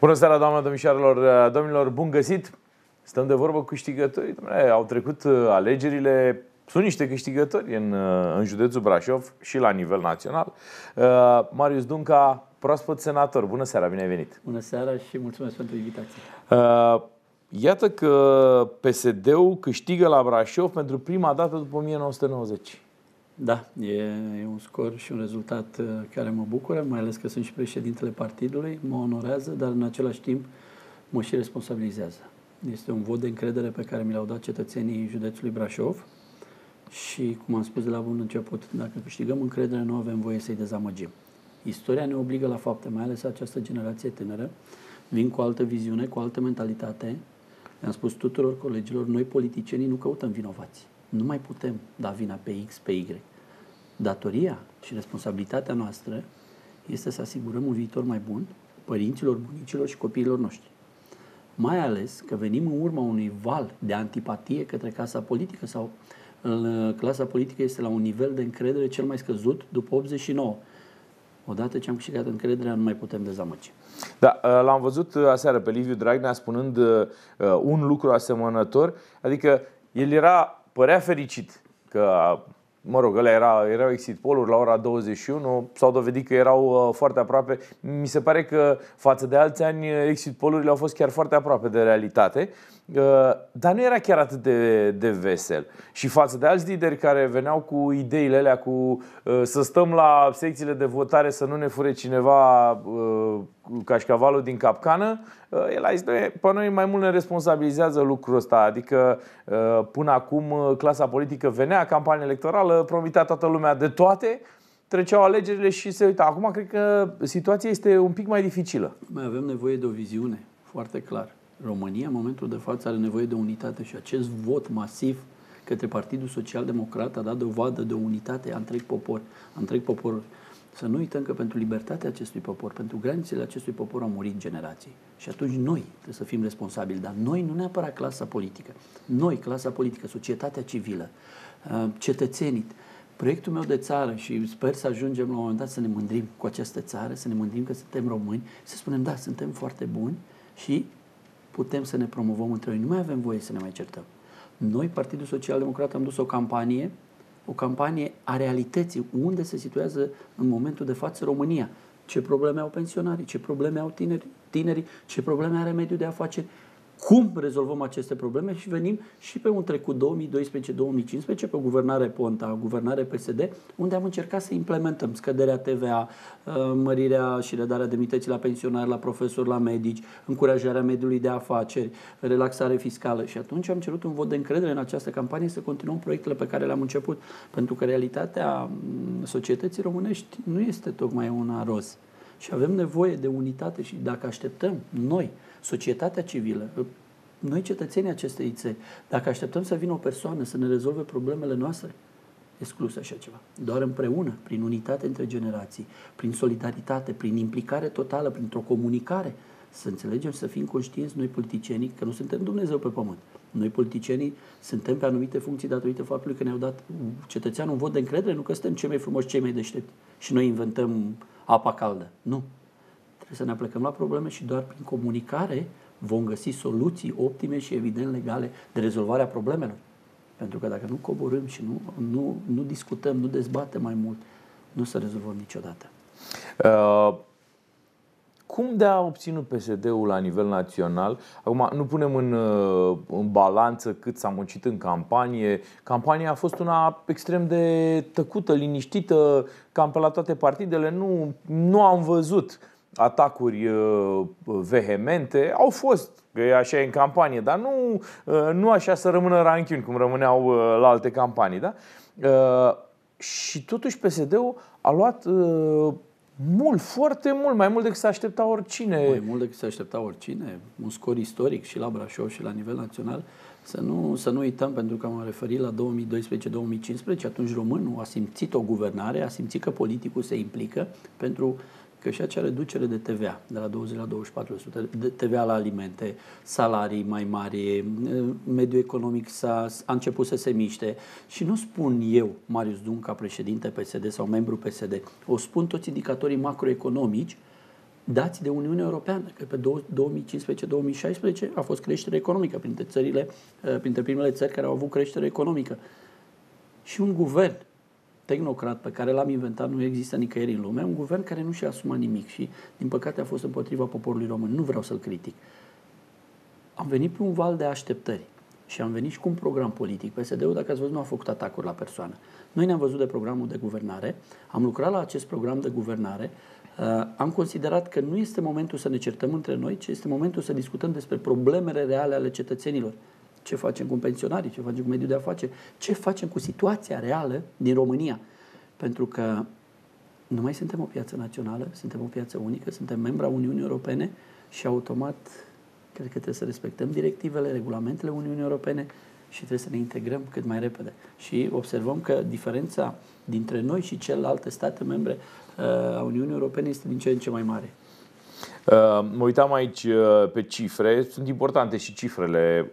Bună seara, doamnelor, domnișoarelor, domnilor, bun găsit! Stăm de vorbă cu câștigătorii. Au trecut alegerile, sunt niște câștigători în județul Brașov și la nivel național. Marius Dunca, proaspăt senator. Bună seara, bine ai venit! Bună seara și mulțumesc pentru invitație. Iată că PSD-ul câștigă la Brașov pentru prima dată după 1990. Da, e un scor și un rezultat care mă bucură, mai ales că sunt și președintele partidului, mă onorează, dar în același timp mă și responsabilizează. Este un vot de încredere pe care mi l-au dat cetățenii județului Brașov și, cum am spus de la bun început, dacă câștigăm încredere, nu avem voie să-i dezamăgim. Istoria ne obligă la fapte, mai ales această generație tânără, vin cu altă viziune, cu altă mentalitate. Le-am spus tuturor colegilor, noi politicienii nu căutăm vinovați. Nu mai putem da vina pe X, pe Y. Datoria și responsabilitatea noastră este să asigurăm un viitor mai bun părinților, bunicilor și copiilor noștri. Mai ales că venim în urma unui val de antipatie către clasa politică sau clasa politică este la un nivel de încredere cel mai scăzut după 89. Odată ce am câștigat încrederea, nu mai putem dezamăgi. Da, l-am văzut aseară pe Liviu Dragnea spunând un lucru asemănător, adică el părea fericit că, mă rog, erau exit poll-uri la ora 21, s-au dovedit că erau foarte aproape. Mi se pare că față de alți ani exit poll-urile au fost chiar foarte aproape de realitate, dar nu era chiar atât de vesel. Și față de alți lideri care veneau cu ideile alea, cu să stăm la secțiile de votare, să nu ne fure cineva cașcavalul din capcană, el a zis, pe noi mai mult ne responsabilizează lucrul ăsta. Adică până acum clasa politică venea, campanie electorală, promitea toată lumea de toate, treceau alegerile și se uita. Acum cred că situația este un pic mai dificilă. Mai avem nevoie de o viziune foarte clară. România, în momentul de față, are nevoie de unitate și acest vot masiv către Partidul Social Democrat a dat dovadă de o unitate a întreg poporul. Să nu uităm că pentru libertatea acestui popor, pentru granițele acestui popor au murit generații. Și atunci noi trebuie să fim responsabili, dar noi nu neapărat clasa politică. Noi, clasa politică, societatea civilă, cetățenii. Proiectul meu de țară și sper să ajungem la un moment dat să ne mândrim cu această țară, să ne mândrim că suntem români, să spunem, da, suntem foarte buni și putem să ne promovăm între noi. Nu mai avem voie să ne mai certăm. Noi, Partidul Social Democrat, am dus o campanie a realității, unde se situează în momentul de față România. Ce probleme au pensionarii, ce probleme au tinerii, ce probleme are mediul de afaceri, cum rezolvăm aceste probleme și venim și pe un trecut 2012-2015, pe guvernare Ponta, guvernare PSD, unde am încercat să implementăm scăderea TVA, mărirea și redarea demnității la pensionari, la profesori, la medici, încurajarea mediului de afaceri, relaxare fiscală. Și atunci am cerut un vot de încredere în această campanie să continuăm proiectele pe care le-am început, pentru că realitatea societății românești nu este tocmai una roz. Și avem nevoie de unitate și dacă așteptăm noi, societatea civilă, noi cetățenii acestei țări, dacă așteptăm să vină o persoană să ne rezolve problemele noastre, exclus așa ceva. Doar împreună, prin unitate între generații, prin solidaritate, prin implicare totală, printr-o comunicare, să înțelegem, să fim conștienți noi politicienii că nu suntem Dumnezeu pe pământ. Noi politicienii suntem pe anumite funcții datorită faptului că ne-au dat cetățeanul un vot de încredere, nu că suntem cei mai frumoși, cei mai deștepți și noi inventăm apa caldă. Nu. Trebuie să ne aplecăm la probleme și doar prin comunicare vom găsi soluții optime și evident legale de rezolvarea problemelor. Pentru că dacă nu coborâm și nu discutăm, nu dezbatem mai mult, nu se rezolvăm niciodată. Cum de-a obținut PSD-ul la nivel național? Acum nu punem în balanță cât s-a muncit în campanie. Campania a fost una extrem de tăcută, liniștită, cam pe la toate partidele. Nu am văzut atacuri vehemente. Au fost, că e așa în campanie, dar nu așa să rămână ranchiuni cum rămâneau la alte campanii. Da? Și totuși PSD-ul a luat foarte mult, mai mult decât se aștepta oricine. Mai mult decât se aștepta oricine, un scor istoric și la Brașov și la nivel național. Să nu uităm, pentru că am referit la 2012-2015, atunci românul a simțit o guvernare, a simțit că politicul se implică pentru că și acea reducere de TVA, de la 20 la 24%, de TVA la alimente, salarii mai mari, mediul economic a început să se miște. Și nu spun eu, Marius Dunca, președinte PSD sau membru PSD, o spun toți indicatorii macroeconomici dați de Uniunea Europeană, că pe 2015-2016 a fost creștere economică printre primele țări care au avut creștere economică. Și un guvern tehnocrat pe care l-am inventat nu există nicăieri în lume, un guvern care nu și-a asumat nimic și, din păcate, a fost împotriva poporului român. Nu vreau să-l critic. Am venit pe un val de așteptări și am venit și cu un program politic. PSD-ul, dacă ați văzut, nu a făcut atacuri la persoană. Noi ne-am văzut de programul de guvernare, am lucrat la acest program de guvernare, am considerat că nu este momentul să ne certăm între noi, ci este momentul să discutăm despre problemele reale ale cetățenilor. Ce facem cu pensionarii, ce facem cu mediul de afaceri, ce facem cu situația reală din România. Pentru că nu mai suntem o piață națională, suntem o piață unică, suntem membra Uniunii Europene și automat cred că trebuie să respectăm directivele, regulamentele Uniunii Europene și trebuie să ne integrăm cât mai repede. Și observăm că diferența dintre noi și celelalte state membre a Uniunii Europene este din ce în ce mai mare. Mă uitam aici pe cifre, sunt importante și cifrele.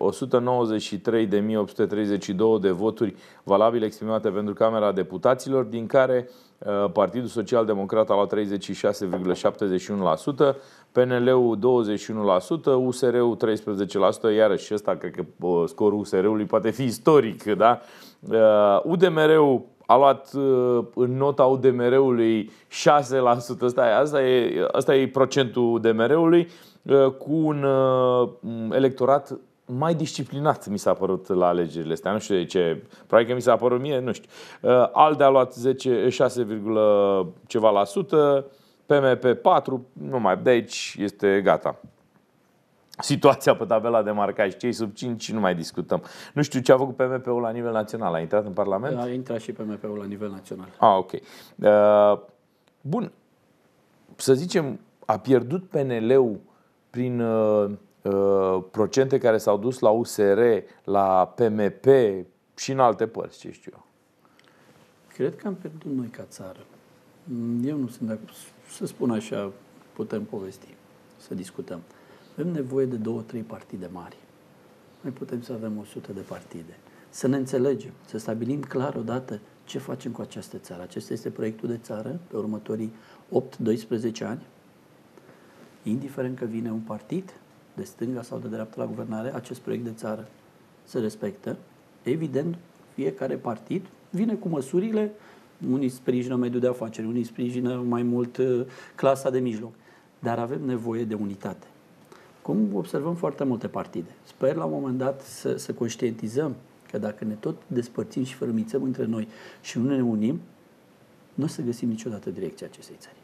193.832 de voturi valabile exprimate pentru Camera Deputaților, din care Partidul Social Democrat a luat 36,71%, PNL-ul 21%, USR-ul 13%, iarăși ăsta cred că scorul USR-ului poate fi istoric, da? UDMR-ul a luat în nota UDMR-ului 6%, asta e procentul UDMR-ului, cu un electorat mai disciplinat, mi s-a părut la alegerile astea. Nu știu de ce, probabil că mi s-a părut mie, nu știu. ALDE a luat 6, ceva la sută, PMP 4, numai de aici este gata. Situația pe tabela de marcaj, cei sub 5 nu mai discutăm. Nu știu ce a făcut PMP-ul la nivel național. A intrat în Parlament? A intrat și PMP-ul la nivel național. Ok. Bun. Să zicem, a pierdut PNL-ul prin procente care s-au dus la USR, la PMP și în alte părți, ce știu eu. Cred că am pierdut noi ca țară. Eu nu sunt de acord. Să spun așa, putem povesti, să discutăm. Avem nevoie de 2-3 partide mari. Noi putem să avem 100 de partide. Să ne înțelegem, să stabilim clar odată ce facem cu această țară. Acesta este proiectul de țară pe următorii 8-12 ani. Indiferent că vine un partid de stânga sau de dreapta la guvernare, acest proiect de țară se respectă. Evident, fiecare partid vine cu măsurile, unii sprijină mediul de afaceri, unii sprijină mai mult clasa de mijloc. Dar avem nevoie de unitate. Cum observăm foarte multe partide. Sper la un moment dat să conștientizăm că dacă ne tot despărțim și fărâmițăm între noi și nu ne unim, nu o să găsim niciodată direcția acestei țări.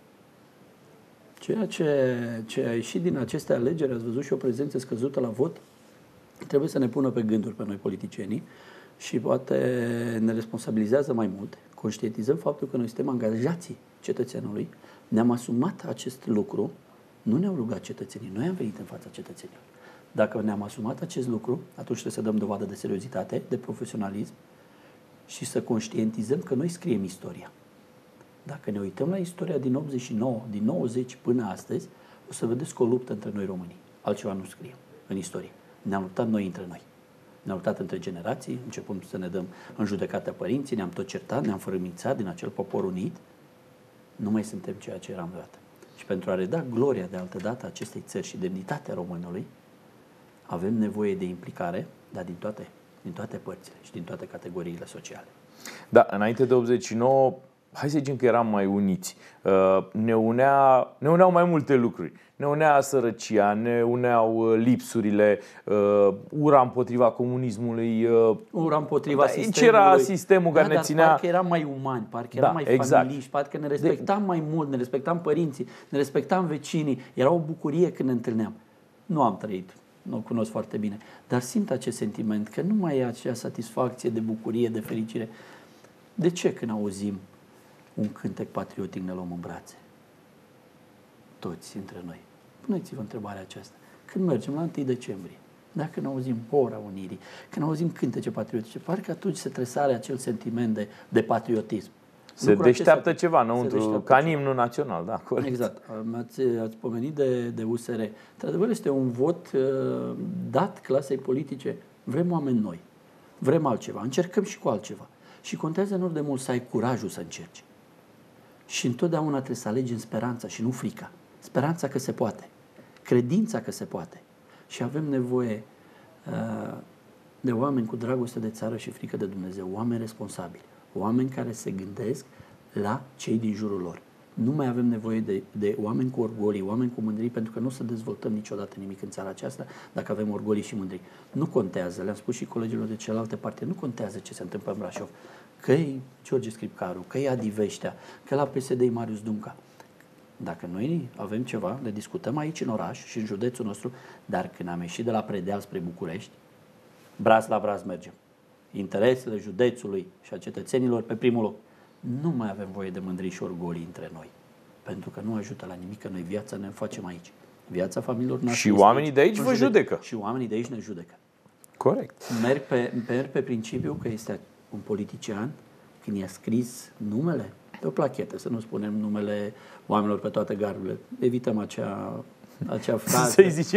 Ceea ce a ieșit din aceste alegeri, ați văzut și o prezență scăzută la vot, trebuie să ne pună pe gânduri pe noi politicienii și poate ne responsabilizează mai mult. Conștientizăm faptul că noi suntem angajații cetățeanului, ne-am asumat acest lucru. Nu ne-au rugat cetățenii, noi am venit în fața cetățenilor. Dacă ne-am asumat acest lucru, atunci trebuie să dăm dovadă de seriozitate, de profesionalism și să conștientizăm că noi scriem istoria. Dacă ne uităm la istoria din 89, din 90 până astăzi, o să vedeți că o luptă între noi românii. Altceva nu scriem în istorie. Ne-am luptat noi între noi. Ne-am luptat între generații, începem să ne dăm în judecată părinții, ne-am tot certat, ne-am fărâmițat din acel popor unit. Nu mai suntem ceea ce eram vreodată. Și pentru a reda gloria de altă dată acestei țări și demnitatea românului, avem nevoie de implicare, dar din toate părțile și din toate categoriile sociale. Da, înainte de 89, hai să zicem că eram mai uniți. Ne uneau mai multe lucruri. Ne unea sărăcia, ne uneau lipsurile, ura împotriva comunismului. Ura împotriva sistemului. Ce era sistemul care ne ținea... Parcă eram mai umani, parcă eram mai familiști, parcă ne respectam mai mult, ne respectam părinții, ne respectam vecinii. Era o bucurie când ne întâlneam. Nu am trăit, nu o cunosc foarte bine, dar simt acest sentiment că nu mai e acea satisfacție de bucurie, de fericire. De ce când auzim un cântec patriotic ne luăm în brațe? Toți între noi. Puneți-vă întrebarea aceasta. Când mergem la 1 decembrie, dacă ne auzim Ora Unirii, când auzim cântece patriotice, parcă atunci se tresare acel sentiment de patriotism. Se deșteaptă ceva înăuntru, ca în imnul național, da, corect. Exact. Ați pomenit de USR. Într-adevăr, este un vot dat clasei politice. Vrem oameni noi. Vrem altceva. Încercăm și cu altceva. Și contează nu de mult să ai curajul să încerci. Și întotdeauna trebuie să alegem speranța și nu frica. speranța că se poate, credința că se poate. Și avem nevoie de oameni cu dragoste de țară și frică de Dumnezeu, oameni responsabili, oameni care se gândesc la cei din jurul lor. Nu mai avem nevoie de oameni cu orgolii, oameni cu mândrii, pentru că nu o să dezvoltăm niciodată nimic în țara aceasta dacă avem orgolii și mândrii. Nu contează, le-am spus și colegilor de celelalte partide, nu contează ce se întâmplă în Brașov. Că-i George Scripcaru, că-i Adi Veștea, că la PSD-i Marius Dunca. Dacă noi avem ceva, le discutăm aici în oraș și în județul nostru, dar când am ieșit de la Predeal spre București, braț la braț mergem. Interesele județului și a cetățenilor pe primul loc. Nu mai avem voie de mândrii și orgolii între noi, pentru că nu ajută la nimic, că noi viața ne facem aici. Viața familiilor noastre. Și oamenii de aici vă judecă. Și oamenii de aici ne judecă. Corect. Merg pe principiu că este un politician, când i-a scris numele pe o plachetă, să nu spunem numele oamenilor pe toate garurile. Evităm acea frază.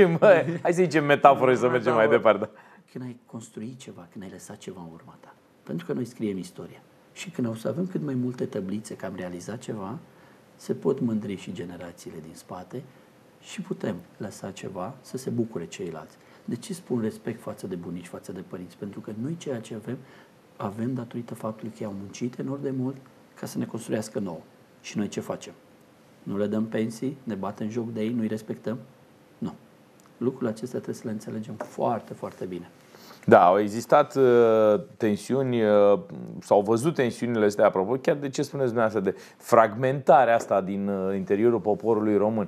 Hai să zicem metaforă și să mergem mai departe. Când ai construit ceva, când ai lăsat ceva în urma ta. Pentru că noi scriem istoria. Și când o să avem cât mai multe tablițe că am realizat ceva, se pot mândri și generațiile din spate și putem lăsa ceva să se bucure ceilalți. De ce spun respect față de bunici, față de părinți? Pentru că noi ceea ce avem datorită faptului că au muncit enorm de mult ca să ne construiască nouă. Și noi ce facem? Nu le dăm pensii, ne batem joc de ei, nu-i respectăm? Nu. Lucrurile acestea trebuie să le înțelegem foarte, foarte bine. Da, au existat tensiuni, s-au văzut tensiunile astea, apropo, chiar de ce spuneți dumneavoastră, de fragmentarea asta din interiorul poporului român.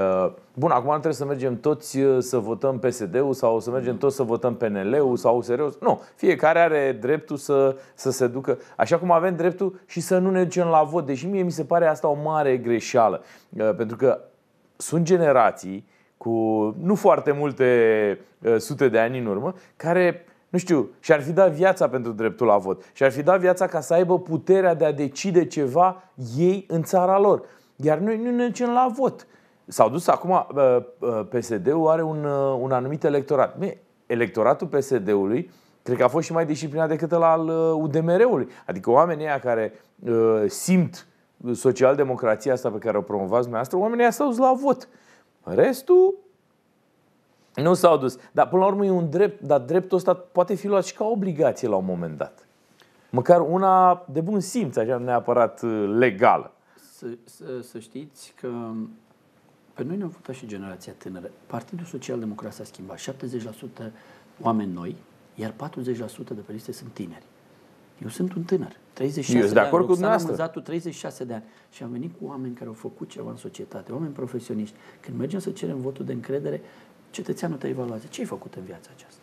Bun, acum trebuie să mergem toți să votăm PSD-ul sau să mergem toți să votăm PNL-ul sau USR-ul. Nu, fiecare are dreptul să se ducă, așa cum avem dreptul și să nu ne ducem la vot. Deși mie mi se pare asta o mare greșeală, pentru că sunt generații cu nu foarte multe sute de ani în urmă, care, nu știu, și-ar fi dat viața pentru dreptul la vot. Și-ar fi dat viața ca să aibă puterea de a decide ceva ei în țara lor. Iar noi nu ne ducem la vot. S-au dus acum, PSD-ul are un anumit electorat. Electoratul PSD-ului cred că a fost și mai disciplinat decât ăla al UDMR-ului. Adică oamenii ăia care simt social-democrația asta pe care o promovați dumneavoastră, oamenii ăia s-au dus la vot. Restul nu s-au dus. Dar până la urmă e un drept, dar dreptul ăsta poate fi luat și ca obligație la un moment dat. Măcar una de bun simț, așa, neapărat legală. Să știți că pe noi ne-am votat și generația tânără. Partidul Social-Democrat s-a schimbat. 70% oameni noi, iar 40% de pe liste sunt tineri. Eu sunt un tânăr, 36 de ani, Roxana Mânzatu, 36 de ani. Și am venit cu oameni care au făcut ceva în societate, oameni profesioniști. Când mergem să cerem votul de încredere, cetățeanul te evaluează. Ce ai făcut în viața aceasta?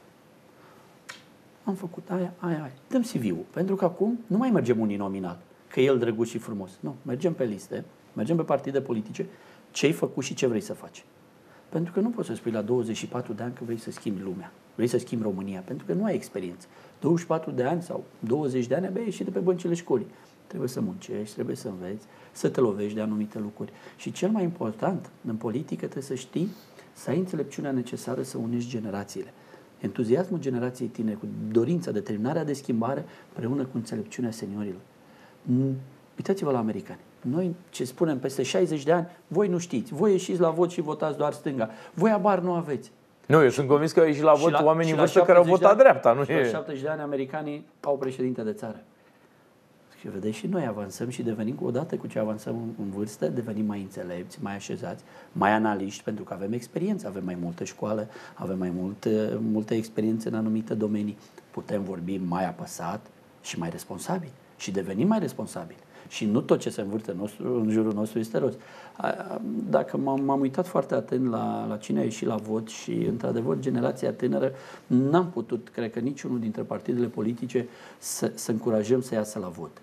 Am făcut aia. Dăm CV-ul. Pentru că acum nu mai mergem uninominal, că e el drăguț și frumos. Nu, mergem pe liste, mergem pe partide politice, ce ai făcut și ce vrei să faci. Pentru că nu poți să spui la 24 de ani că vrei să schimbi lumea, vrei să schimbi România, pentru că nu ai experiență. 24 de ani sau 20 de ani abia ai ieșit de pe băncile școlii. Trebuie să muncești, trebuie să înveți, să te lovești de anumite lucruri. Și cel mai important, în politică trebuie să știi, să ai înțelepciunea necesară să unești generațiile. Entuziasmul generației tinere, cu dorința, determinarea de schimbare, împreună cu înțelepciunea seniorilor. Uitați-vă la americani. Noi ce spunem peste 60 de ani, voi nu știți, voi ieșiți la vot și votați doar stânga. Voi abar nu aveți. Nu, eu sunt convins că au ieșit la vot oamenii în vârstă care au votat dreapta. Nu la 70 de ani americanii au președinte de țară. Și vedeți, și noi avansăm și devenim, odată cu ce avansăm în vârstă, devenim mai înțelepți, mai așezați, mai analiști, pentru că avem experiență, avem mai multă școală, avem mai multe experiențe în anumite domenii. Putem vorbi mai apăsat și mai responsabil. Și devenim mai responsabili. Și nu tot ce se învârte în jurul nostru este rost. Dacă m-am uitat foarte atent la cine a ieșit la vot și, într-adevăr, generația tânără, n-am putut, cred că niciunul dintre partidele politice, să încurajăm să iasă la vot.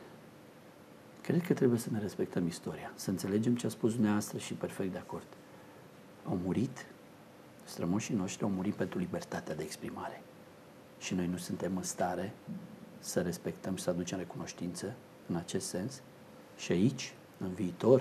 Cred că trebuie să ne respectăm istoria, să înțelegem ce a spus dumneavoastră și perfect de acord. Au murit, strămoșii noștri au murit pentru libertatea de exprimare. Și noi nu suntem în stare să respectăm și să aducem recunoștință în acest sens. Și aici, în viitor,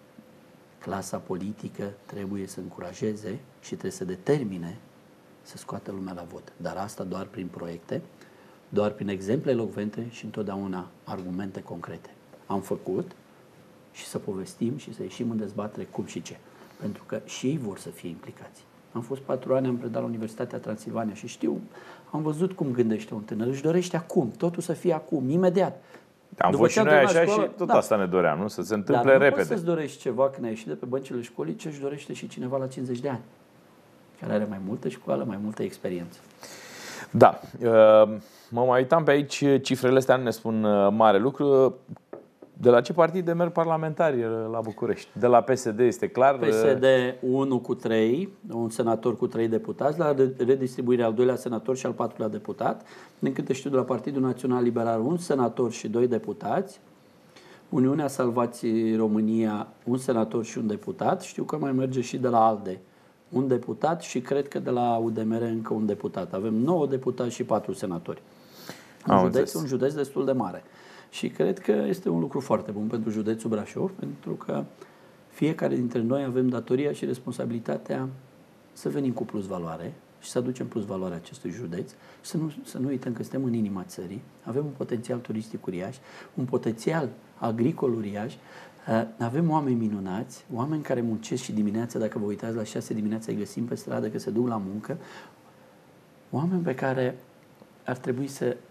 clasa politică trebuie să încurajeze și trebuie să determine să scoată lumea la vot. Dar asta doar prin proiecte, doar prin exemple elocvente și întotdeauna argumente concrete. Am făcut și să povestim și să ieșim în dezbatere cum și ce. Pentru că și ei vor să fie implicați. Am fost 4 ani, am predat la Universitatea Transilvania și știu, am văzut cum gândește un tânăr. Își dorește acum, totul să fie acum, imediat. Am fost și noi așa și tot asta ne doream, nu? Să se întâmple repede. Dar nu poți să-ți dorești ceva când ai ieșit de pe băncile școlii, ce își dorește și cineva la 50 de ani, care are mai multă școală, mai multă experiență. Da. Mă mai uitam pe aici, cifrele astea nu ne spun mare lucru. De la ce partide merg parlamentari la București? De la PSD este clar? PSD 1 cu 3, un senator cu 3 deputați, la redistribuirea al 2-lea senator și al 4-lea deputat. Din câte știu, de la Partidul Național Liberal, un senator și 2 deputați. Uniunea Salvați România, un senator și un deputat. Știu că mai merge și de la ALDE un deputat și cred că de la UDMR încă un deputat. Avem 9 deputați și 4 senatori. Un județ destul de mare. Și cred că este un lucru foarte bun pentru județul Brașov, pentru că fiecare dintre noi avem datoria și responsabilitatea să venim cu plus valoare și să aducem plus valoare acestui județ. Să nu uităm că suntem în inima țării, avem un potențial turistic uriaș, un potențial agricol uriaș, avem oameni minunați, oameni care muncesc și dimineața, dacă vă uitați la 6 dimineața îi găsim pe stradă că se duc la muncă, oameni pe care ar trebui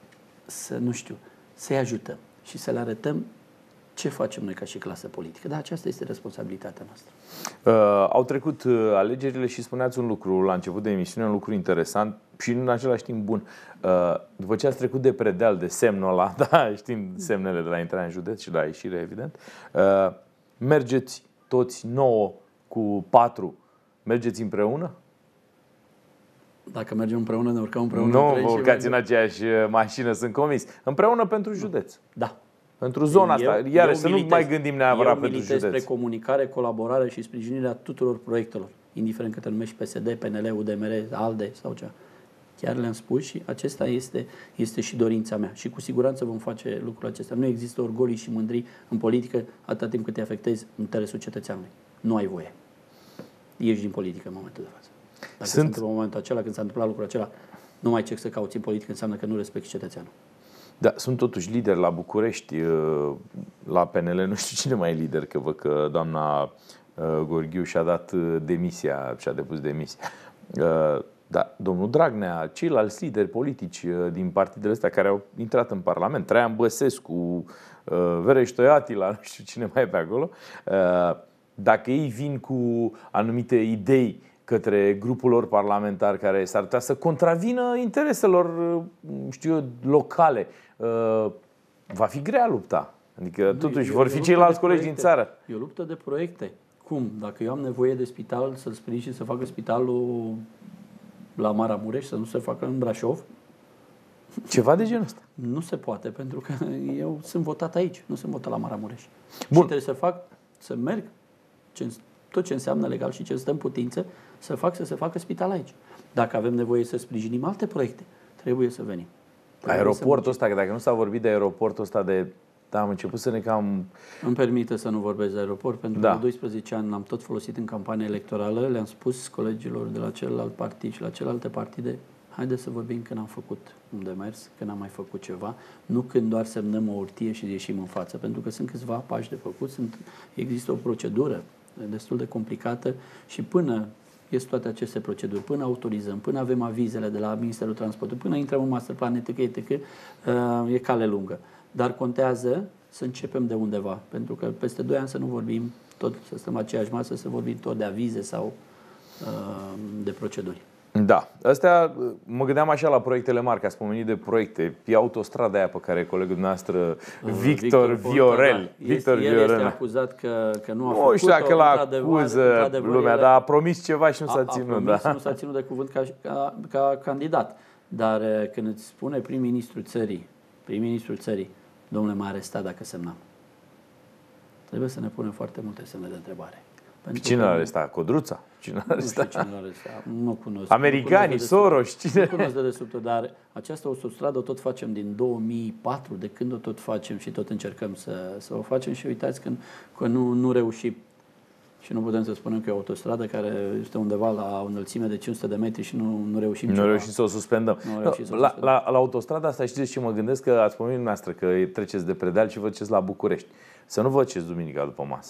să-i ajutăm și să le arătăm ce facem noi ca și clasă politică. Dar aceasta este responsabilitatea noastră. Au trecut alegerile și spuneați un lucru la început de emisiune, un lucru interesant și în același timp bun. După ce ați trecut de predeal, de semnul ăla, da, știm semnele de la intrarea în județ și de la ieșire, evident, mergeți toți 9 cu 4, mergeți împreună? Dacă mergem împreună, ne urcăm împreună. Nu vă urcați în aceeași mașină, sunt convins. Împreună pentru județ. Da. Pentru zona asta. Iar să nu mai gândim neapărat pentru județ. Eu militez spre comunicare, colaborare și sprijinirea tuturor proiectelor, indiferent că te numești PSD, PNL, UDMR, ALDE sau cea. Chiar le-am spus și acesta este și dorința mea. Și cu siguranță vom face lucrul acesta. Nu există orgolii și mândrii în politică atâta timp cât te afectezi interesul cetățeanului. Nu ai voie. Ieși din politică în momentul de față. Dacă se întâmplă în momentul acela, când s-a întâmplat lucrul acela, nu mai ce să cauți în politică, înseamnă că nu respecti cetățeanul. Da, sunt totuși lideri la București, la PNL, nu știu cine mai e lider, că văd că doamna Gorghiu și-a dat demisia, și-a depus demisia. Da, domnul Dragnea, ceilalți lideri politici din partidele astea care au intrat în Parlament, Traian Băsescu, Vereș Atila, nu știu cine mai e pe acolo, dacă ei vin cu anumite idei către grupul lor parlamentar care s-ar putea să contravină intereselor, știu eu, locale, va fi grea lupta. Adică totuși vor fi ceilalți colegi din țară. E o luptă de proiecte. Cum? Dacă eu am nevoie de spital, să-l sprijin să facă spitalul la Maramureș, să nu se facă în Brașov? Ceva de genul ăsta. Nu se poate, pentru că eu sunt votat aici, nu sunt votat la Maramureș. Bun. Și trebuie să merg, tot ce înseamnă legal și ce stă în putință, să se facă spital aici. Dacă avem nevoie să sprijinim alte proiecte, trebuie să venim. Aeroportul ăsta, că dacă nu s-a vorbit de aeroportul ăsta da, am început să ne cam... Îmi permite să nu vorbesc de aeroport, pentru că 12 ani l-am tot folosit în campanie electorală, le-am spus colegilor de la celălalt partid și la celelalte partide, haideți să vorbim când am făcut un demers, când am mai făcut ceva, nu când doar semnăm o urtie și ieșim în față, pentru că sunt câțiva pași de făcut, există o procedură destul de complicată și până ies toate aceste proceduri, până autorizăm, până avem avizele de la Ministerul Transportului, până intrăm în masterplan, etc., e cale lungă. Dar contează să începem de undeva, pentru că peste 2 ani să nu vorbim tot, să stăm la aceeași masă, să vorbim tot de avize sau de proceduri. Da, astea, mă gândeam așa la proiectele mari, că ați pomenit de proiecte. E autostrada aia pe care colegul noastră, Victor Viorel. El este acuzat că nu a făcut-o. Nu știu dacă l-acuză lumea, dar a promis ceva și nu s-a ținut. Nu s-a ținut de cuvânt ca candidat. Dar când îți spune prim-ministrul țării, domnule, m-a arestat dacă semnam. Trebuie să ne punem foarte multe semne de întrebare. Cine l-a arestat? Codruța? Cine l-a arestat? Nu știu cine l-a arestat. Nu cunosc. Americanii, Soros, cine? Nu cunosc de desubt, dar această autostradă o tot facem din 2004, de când o tot facem și tot încercăm să o facem și uitați că nu reușim. Și nu putem să spunem că e o autostradă care este undeva la o înălțime de 500 de metri și nu reușim Nu reușim să o suspendăm. La autostrada asta știți ce mă gândesc? Că ați spus dumneavoastră că treceți de predeal și vă duceți la București. Să nu vă duceți duminica după masă.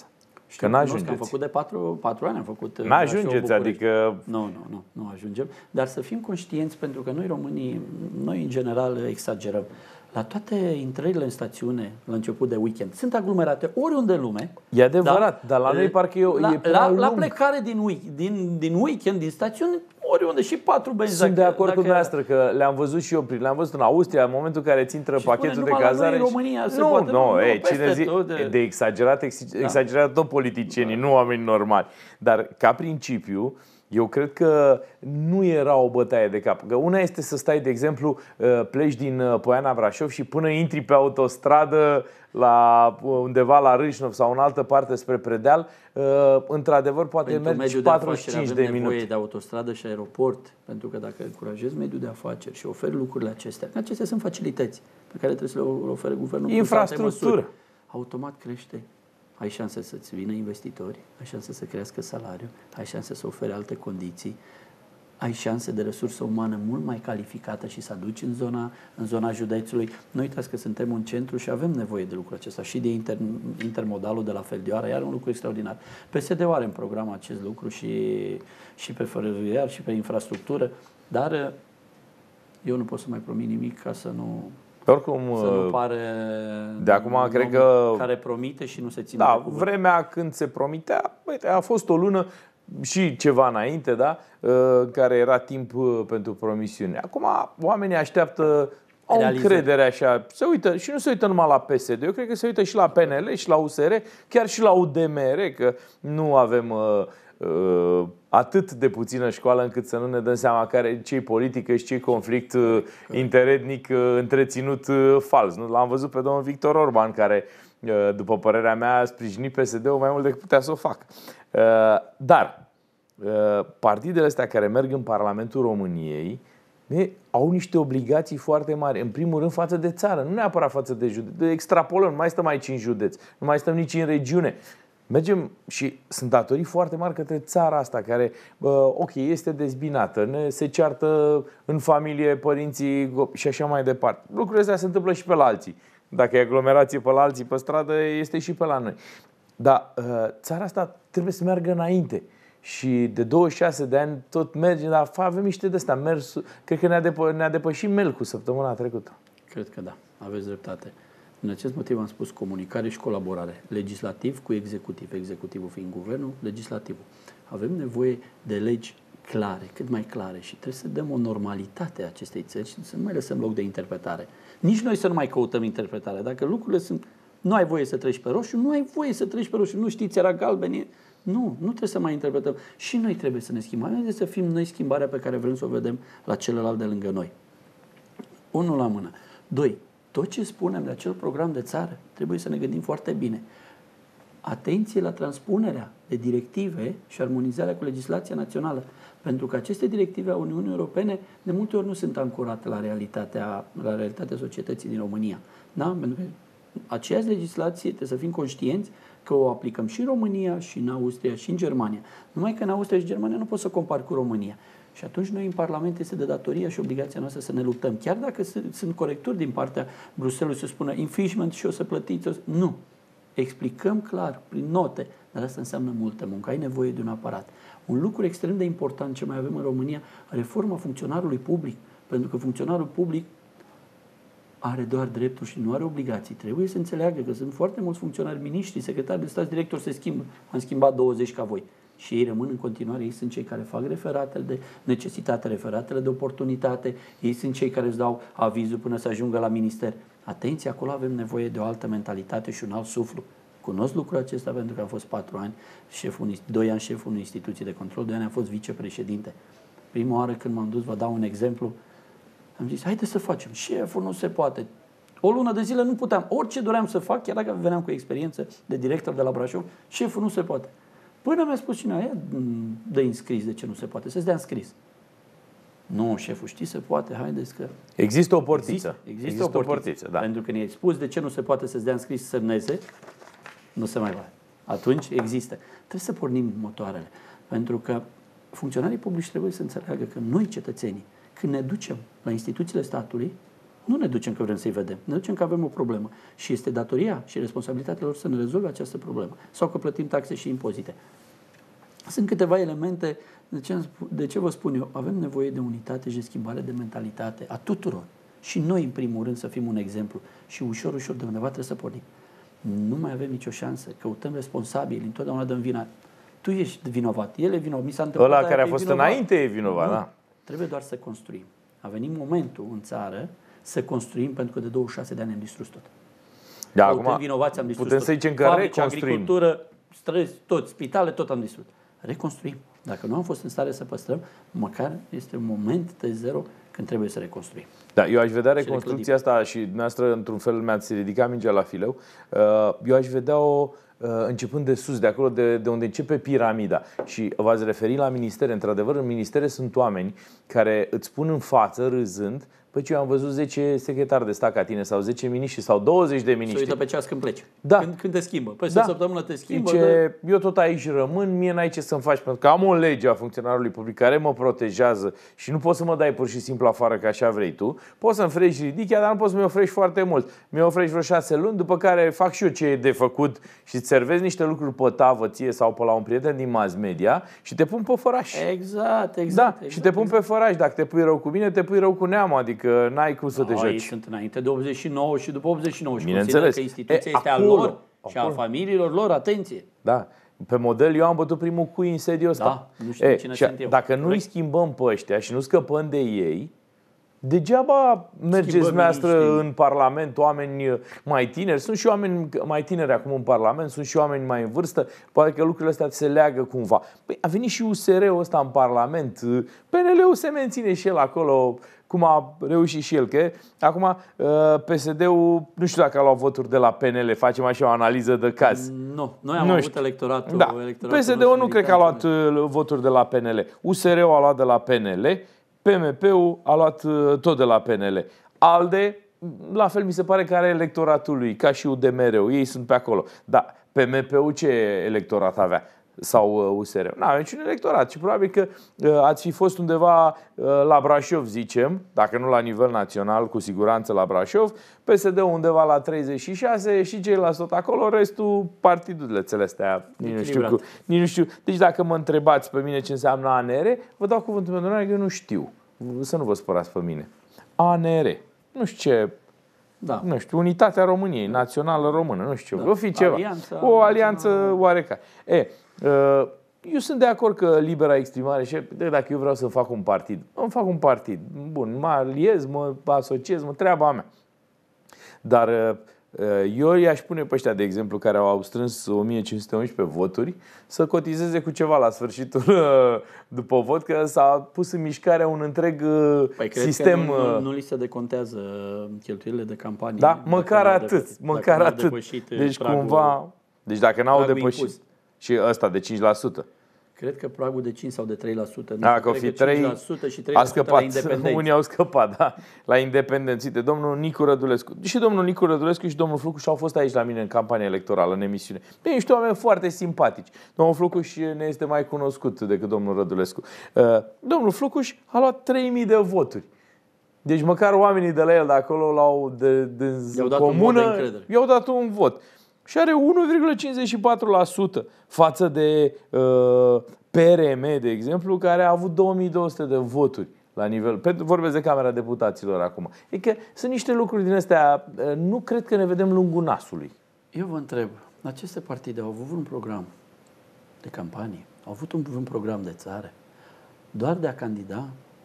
Că n-ajungeți. Am făcut de 4 ani, am făcut. N-ajungeți, adică... Nu ajungem. Dar să fim conștienți, pentru că noi românii, noi în general exagerăm. La toate intrările în stațiune, la început de weekend, sunt aglomerate oriunde în lume. E adevărat, dar la noi parcă la plecare din weekend, din stațiune, oriunde și 4 benzi. Sunt de acord cu dumneavoastră că le-am văzut și eu, le-am văzut în Austria, în momentul în care ți intră pachetul de cazare. În România cine zice de exagerat tot politicienii, nu oameni normali. Dar ca principiu, eu cred că nu era o bătaie de cap. Că una este să stai, de exemplu, pleci din Poiana Brașov și până intri pe autostradă undeva la Râșnov sau în altă parte spre Predeal, într-adevăr poate mergi 45 de minute. Nevoie de autostradă și aeroport, pentru că dacă încurajezi mediul de afaceri și oferi lucrurile acestea sunt facilități pe care trebuie să le ofere guvernul. Infrastructură. Automat crește. Ai șanse să-ți vină investitori, ai șanse să crească salariul, ai șanse să oferi alte condiții, ai șanse de resursă umană mult mai calificată și să aduci în zona județului. Nu uitați că suntem un centru și avem nevoie de lucrul acesta și de intermodalul de la Feldioara, iar un lucru extraordinar. PSD-ul are în program acest lucru și pe feroviar și pe infrastructură, dar eu nu pot să mai promit nimic ca să nu... Oricum, să nu pare de acum cred că care promite și nu se ține. Da, vremea când se promitea, uite, a fost o lună și ceva înainte, da, care era timp pentru promisiune. Acum oamenii așteaptă, au încredere așa, se uită și nu se uită numai la PSD. Eu cred că se uită și la PNL și la USR, chiar și la UDMR, că nu avem atât de puțină școală încât să nu ne dăm seama care ce-i politică și ce-i conflict interetnic întreținut fals. L-am văzut pe domnul Victor Orban, care, după părerea mea, a sprijinit PSD-ul mai mult decât putea să o facă. Dar partidele astea care merg în Parlamentul României au niște obligații foarte mari. În primul rând față de țară, nu neapărat față de județ. Extrapolăm, nu mai stăm aici în județ, nu mai stăm nici în regiune. Mergem și sunt datorii foarte mari către țara asta care, ok, este dezbinată, se ceartă în familie părinții și așa mai departe. Lucrurile astea se întâmplă și pe la alții. Dacă e aglomerație pe la alții pe stradă, este și pe la noi. Dar țara asta trebuie să meargă înainte. Și de 26 de ani tot merge, dar avem niște de-astea. Cred că ne-a depășit Melcu săptămâna trecută. Cred că da, aveți dreptate. Din acest motiv am spus comunicare și colaborare. Legislativ cu executiv. Executivul fiind guvernul, legislativul. Avem nevoie de legi clare, cât mai clare și trebuie să dăm o normalitate acestei țări și să nu mai lăsăm loc de interpretare. Nici noi să nu mai căutăm interpretare. Dacă lucrurile sunt... Nu ai voie să treci pe roșu, nu ai voie să treci pe roșu. Nu știți, era galben. Nu trebuie să mai interpretăm. Și noi trebuie să ne schimbăm. Trebuie să fim noi schimbarea pe care vrem să o vedem la celălalt de lângă noi. Unul la mână. 2. Tot ce spunem de acel program de țară, trebuie să ne gândim foarte bine. Atenție la transpunerea de directive și armonizarea cu legislația națională. Pentru că aceste directive a Uniunii Europene de multe ori nu sunt ancorate la realitatea societății din România. Da? Pentru că aceeași legislație trebuie să fim conștienți că o aplicăm și în România, și în Austria, și în Germania. Numai că în Austria și Germania nu poți să compari cu România. Și atunci noi în Parlament este de datoria și obligația noastră să ne luptăm. Chiar dacă sunt corecturi din partea Bruxelles să spună infringement și o să plătiți. Nu. Explicăm clar, prin note, dar asta înseamnă multă muncă. Ai nevoie de un aparat. Un lucru extrem de important ce mai avem în România, reforma funcționarului public. Pentru că funcționarul public are doar drepturi și nu are obligații. Trebuie să înțeleagă că sunt foarte mulți funcționari, miniștri, secretari de stat, directori se schimbă. Am schimbat 20 ca voi. Și ei rămân în continuare, ei sunt cei care fac referatele de necesitate, referatele de oportunitate, ei sunt cei care îți dau avizul până să ajungă la minister. Atenție, acolo avem nevoie de o altă mentalitate și un alt suflu. Cunosc lucrul acesta pentru că am fost 4 ani, 2 ani șeful unei instituții de control, 2 ani am fost vicepreședinte. Prima oară când m-am dus, vă dau un exemplu, am zis, haide să facem. Șeful nu se poate. O lună de zile nu puteam. Orice doream să fac, chiar dacă veneam cu experiență de director de la Brașov, șeful nu se poate. Până mi-a spus cineva, dă înscris de ce nu se poate, să-ți dea înscris. Nu, șeful, știi, se poate, haideți că... Există o portiță. Există o portiță, da. Pentru că ne-ai spus de ce nu se poate să-ți dea înscris să semneze, nu se mai poate. Atunci există. Trebuie să pornim motoarele. Pentru că funcționarii publici trebuie să înțeleagă că noi, cetățenii, când ne ducem la instituțiile statului, Nu ne ducem că vrem să-i vedem, ne ducem că avem o problemă. Și este datoria și responsabilitatea lor să ne rezolve această problemă. Sau că plătim taxe și impozite. Sunt câteva elemente, de ce vă spun eu, avem nevoie de unitate și de schimbare de mentalitate a tuturor. Și noi, în primul rând, să fim un exemplu. Și ușor, ușor, de undeva trebuie să pornim. Nu mai avem nicio șansă, căutăm responsabili, întotdeauna dăm vina. Tu ești vinovat, el e vinovat, mi s-a întâmplat. Ăla care a fost înainte e vinovat, da. Trebuie doar să construim. A venit momentul în țară să construim, pentru că de 26 de ani am distrus tot. Da, acum vinovați, am distrus putem tot. să zicem că fabrici, reconstruim. agricultură, străzi, tot, spitale, tot am distrus. Reconstruim. Dacă nu am fost în stare să păstrăm, măcar este un moment de zero când trebuie să reconstruim. Da, eu aș vedea reconstrucția asta și dumneavoastră, într-un fel, mi-ați ridicat mingea la fileu. Eu aș vedea-o începând de sus, de acolo de unde începe piramida. Și v-ați referit la ministere. Într-adevăr, în ministere sunt oameni care îți spun în față, râzând, păi eu am văzut 10 secretari de stat ca tine, sau 10 miniștri, sau 20 de miniștri. Se uită pe ceas când pleci. Da. Când te schimbă. Păi o săptămână te schimbă. Eu tot aici rămân, mie n-ai ce să-mi faci, pentru că am o lege a funcționarului public care mă protejează și nu poți să mă dai pur și simplu afară ca așa vrei tu. Poți să-mi frești ridichia, dar nu poți să mi ofrești foarte mult. Mi ofrești vreo 6 luni, după care fac și eu ce e de făcut și îți servezi niște lucruri pe tavă ție sau pe la un prieten din mass media și te pun pe făraș. Exact. Și te pun pe făraș. Dacă te pui rău cu mine, te pui rău cu neamul, adică n-ai cum să te joci. Ei sunt înainte de 89 și după 89 și bineînțeles că instituția este a lor și a familiilor lor, atenție. Da. Pe model eu am bătut primul cui în sediul ăsta. Da, nu știu cine sunt eu. Dacă nu îi schimbăm pe ăștia și nu scăpăm de ei, degeaba mergeți dumneavoastră în Parlament oameni mai tineri. Sunt și oameni mai tineri acum în Parlament, sunt și oameni mai în vârstă. Poate că lucrurile astea se leagă cumva. Păi a venit și USR-ul ăsta în Parlament. PNL-ul se menține și el acolo, cum a reușit și el. Că acum PSD-ul, nu știu dacă a luat voturi de la PNL, facem așa o analiză de caz. Nu, noi am avut electoratul. Da. PSD-ul nu cred că a luat voturi de la PNL. USR-ul a luat de la PNL. PMP-ul a luat tot de la PNL. ALDE, la fel mi se pare că are electoratul lui, ca și UDMR-ul, ei sunt pe acolo. Dar PMP-ul ce electorat avea? Sau USR-ul? N-avea niciun electorat și probabil că ați fi fost undeva la Brașov, zicem, dacă nu la nivel național, cu siguranță la Brașov, PSD-ul undeva la 36 și ceilalți tot acolo, restul partidulețele astea, nici nu știu. Deci dacă mă întrebați pe mine ce înseamnă ANR, vă dau cuvântul meu, că eu nu știu. Să nu vă spărați pe mine. ANR. Nu știu ce. Da. Nu știu, Unitatea României, Națională Română, nu știu ce. Va fi ceva. O alianță oarecare. Eu sunt de acord că libera exprimare și dacă eu vreau să fac un partid, îmi fac un partid. Bun, mă aliez, mă asociez, treaba mea. Dar eu i-aș pune pe ăștia, de exemplu, care au strâns 1511 voturi, să cotizeze cu ceva la sfârșitul după vot, că s-a pus în mișcare un întreg sistem. Că nu li se decontează cheltuielile de campanie. Da, măcar atât. Deci cumva, deci dacă n-au depășit și ăsta de 5%. Cred că pragul de 5 sau de 3%. Dacă o fi 3, și 3% a scăpat. Unii au scăpat, da, la independenți. Uite, domnul Nicu Rădulescu. Și domnul Nicu Rădulescu și domnul Flucuș au fost aici la mine în campania electorală, în emisiune. Ei, niște oameni foarte simpatici. Domnul Flucuș ne este mai cunoscut decât domnul Rădulescu. Domnul Flucuș a luat 3000 de voturi. Deci măcar oamenii de la el de acolo i-au dat comună, i-au dat un vot. Și are 1,54% față de PRM, de exemplu, care a avut 2200 de voturi la nivel. Vorbesc de Camera Deputaților acum. Adică sunt niște lucruri din astea. Nu cred că ne vedem lungul nasului. Eu vă întreb, aceste partide au avut un program de campanie? Au avut un program de țară? Doar de a candida?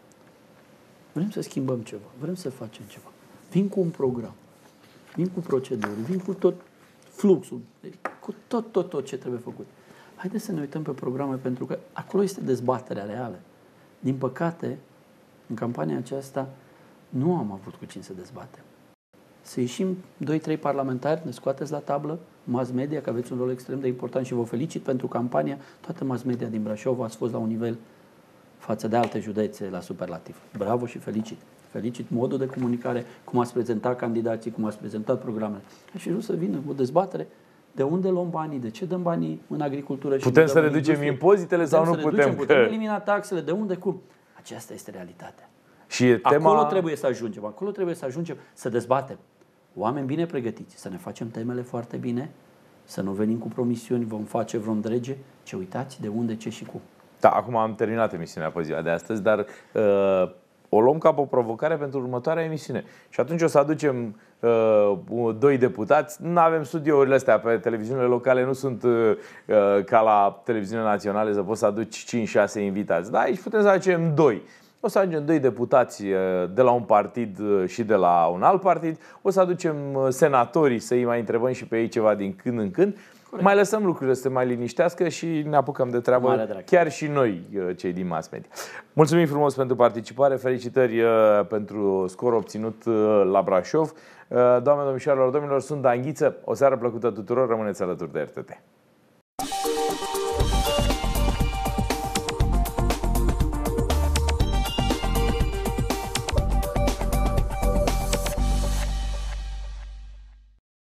Vrem să schimbăm ceva, vrem să facem ceva. Vin cu un program, vin cu proceduri, vin cu tot fluxul, cu tot ce trebuie făcut. Haideți să ne uităm pe programe, pentru că acolo este dezbaterea reală. Din păcate, în campania aceasta nu am avut cu cine să dezbatem. Să ieșim 2-3 parlamentari, ne scoateți la tablă, mass media, că aveți un rol extrem de important și vă felicit pentru campania. Toată mass media din Brașov ați fost la un nivel față de alte județe la superlativ. Bravo și felicit. Felicit modul de comunicare, cum ați prezentat candidații, cum ați prezentat programele. Și vreau să vină o dezbatere. De unde luăm banii? De ce dăm banii în agricultură? Și putem să reducem impozitele sau nu putem? Putem elimina taxele? De unde? Cum? Aceasta este realitatea. Și Acolo trebuie să ajungem. Acolo trebuie să ajungem să dezbatem. Oameni bine pregătiți, să ne facem temele foarte bine, să nu venim cu promisiuni, vom face, vom drege. Ce uitați de unde, ce și cum. Da, acum am terminat emisiunea pe ziua de astăzi, dar o luăm ca o provocare pentru următoarea emisiune. Și atunci o să aducem 2 deputați. Nu avem studiourile astea pe televiziunile locale, nu sunt ca la televiziunile naționale să poți să aduci 5-6 invitați. Da, aici putem să aducem 2. O să aducem 2 deputați de la un partid și de la un alt partid. O să aducem senatorii să-i mai întrebăm și pe ei ceva din când în când. Corect. Mai lăsăm lucrurile să se mai liniștească și ne apucăm de treabă chiar și noi, cei din mass media. Mulțumim frumos pentru participare, felicitări pentru scor obținut la Brașov. Doamne, domnișoarelor, domnilor, sunt Dan Ghiță. O seară plăcută tuturor, rămâneți alături de RTT.